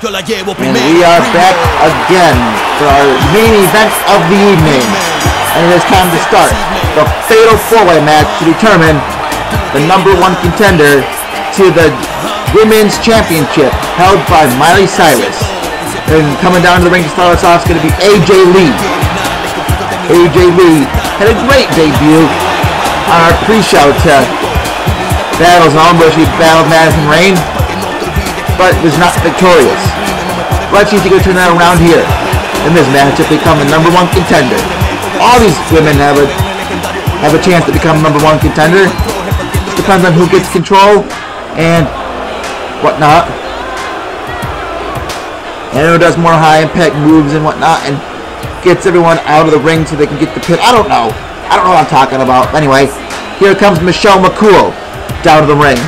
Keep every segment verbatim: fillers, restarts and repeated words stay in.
And we are back again for our main event of the evening. And it is time to start the fatal four-way match to determine the number one contender to the Women's Championship held by Miley Cyrus. And coming down to the ring to start us off is going to be A J Lee. A J Lee had a great debut on our pre-show to Battles and All, where she battled Madison Rayne, but was not victorious. Let's see if she can turn that around here in this match to become the number one contender. All these women have a have a chance to become number one contender. Depends on who gets control and whatnot, and who does more high impact moves and whatnot, and gets everyone out of the ring so they can get the pin. I don't know. I don't know what I'm talking about. Anyway, here comes Michelle McCool down to the ring.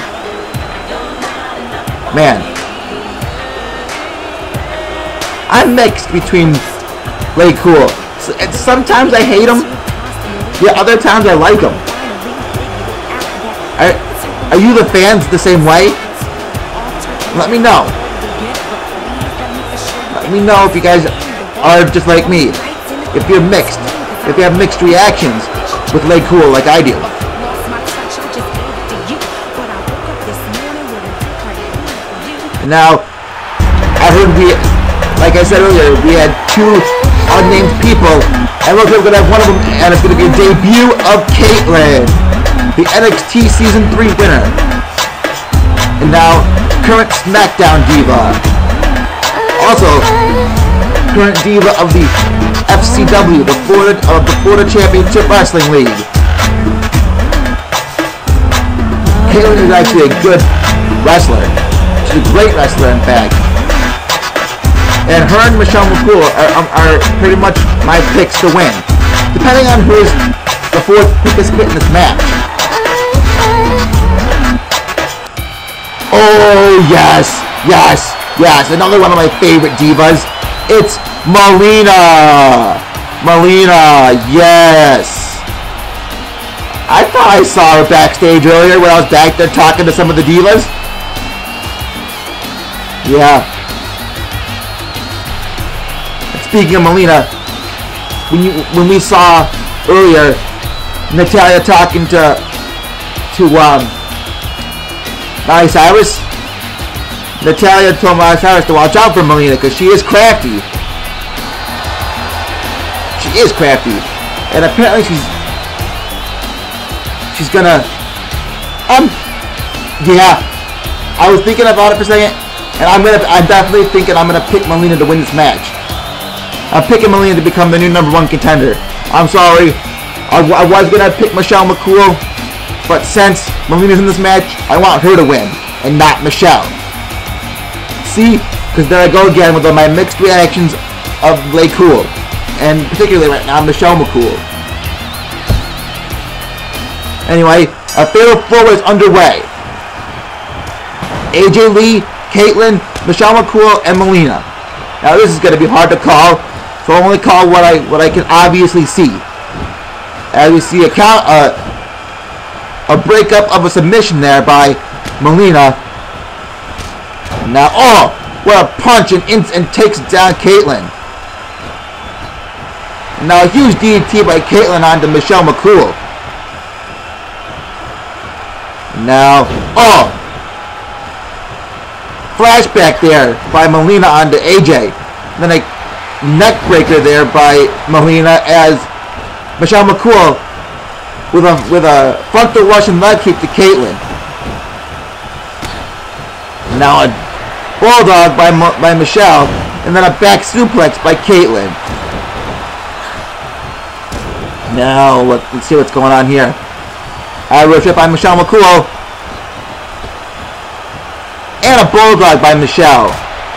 Man, I'm mixed between Lay Cool. Sometimes I hate him, yeah, other times I like him. Are, are you the fans the same way? Let me know. Let me know if you guys are just like me. If you're mixed. If you have mixed reactions with Lay Cool like I do. Now, I heard we, like I said earlier, we had two unnamed people, and looks like we're going to have one of them, and it's going to be a debut of Caitlyn, the N X T Season three winner, and now current SmackDown Diva, also current Diva of the F C W, the Florida, of the Florida Championship Wrestling League. Caitlyn is actually a good wrestler. She's a great wrestler, in fact. And her and Michelle McCool are, are, are pretty much my picks to win, depending on who's the fourth participant in this match. Oh, yes, yes, yes. Another one of my favorite divas. It's Melina. Melina, yes. I thought I saw her backstage earlier when I was back there talking to some of the divas. Yeah. Speaking of Melina, when you when we saw earlier Natalya talking to to um Miley Cyrus, Natalya told Miley Cyrus to watch out for Melina because she is crafty. She is crafty, and apparently she's she's gonna um yeah. I was thinking about it for a second, and I'm gonna I'm definitely thinking I'm gonna pick Melina to win this match. I'm picking Melina to become the new number one contender. I'm sorry. I, I was going to pick Michelle McCool, but since Melina's in this match, I want her to win, and not Michelle. See? Because there I go again with my mixed reactions of Lay Cool, and particularly right now, Michelle McCool. Anyway, a fatal four-way is underway. A J Lee, Caitlyn, Michelle McCool, and Melina. Now this is going to be hard to call. So I'll only call what I what I can obviously see. As we see a count, uh, a breakup of a submission there by Melina. Now, oh, what a punch, and and takes down Caitlyn. Now a huge D D T by Caitlyn onto Michelle McCool. Now, oh, flashback there by Melina onto A J. Then a neck breaker there by Melina as Michelle McCool with a with a frontal Russian leg kick to Caitlyn. Now a bulldog by by Michelle, and then a back suplex by Caitlyn. Now let, let's see what's going on here. Arrow trip by Michelle McCool, and a bulldog by Michelle.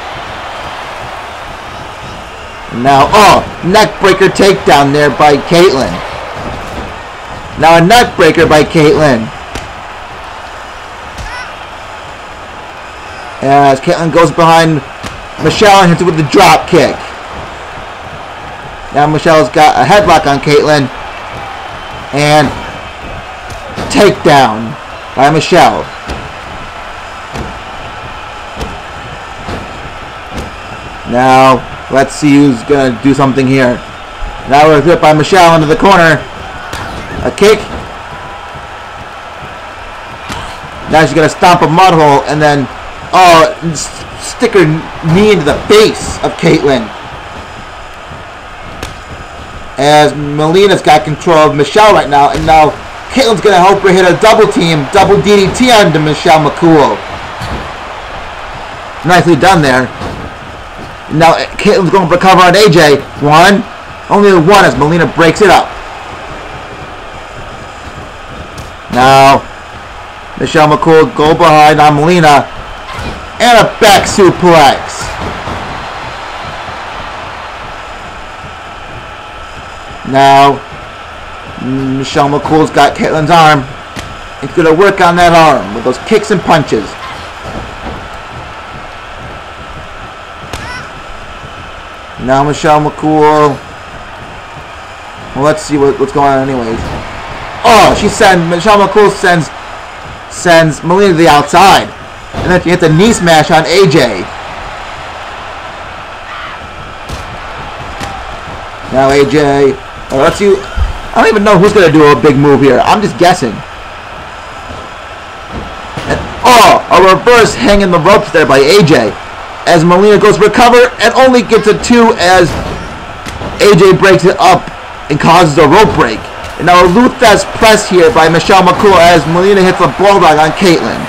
Now, oh, neck breaker takedown there by Caitlyn. Now a neck breaker by Caitlyn. As Caitlyn goes behind Michelle and hits it with the drop kick. Now Michelle's got a headlock on Caitlyn. And takedown by Michelle. Now, let's see who's going to do something here. Now we're hit by Michelle into the corner. A kick. Now she's going to stomp a mud hole and then, oh, stick her knee into the face of Caitlyn. As Melina's got control of Michelle right now, and now Caitlyn's going to help her hit a double team, double D D T onto Michelle McCool. Nicely done there. Now Caitlyn's going to recover on A J. One. Only the one as Melina breaks it up. Now, Michelle McCool go behind on Melina. And a back suplex. Now, Michelle McCool's got Caitlyn's arm. It's going to work on that arm with those kicks and punches. Now Michelle McCool. Well, let's see what, what's going on anyways. Oh, she sends, Michelle McCool sends, sends Melina to the outside. And then she hits a knee smash on A J. Now A J, oh, let's see, I don't even know who's going to do a big move here. I'm just guessing. And, oh, a reverse hanging the ropes there by A J. As Melina goes recover and only gets a two as A J breaks it up and causes a rope break. And now a Luthez press here by Michelle McCool as Melina hits a bulldog on Caitlyn.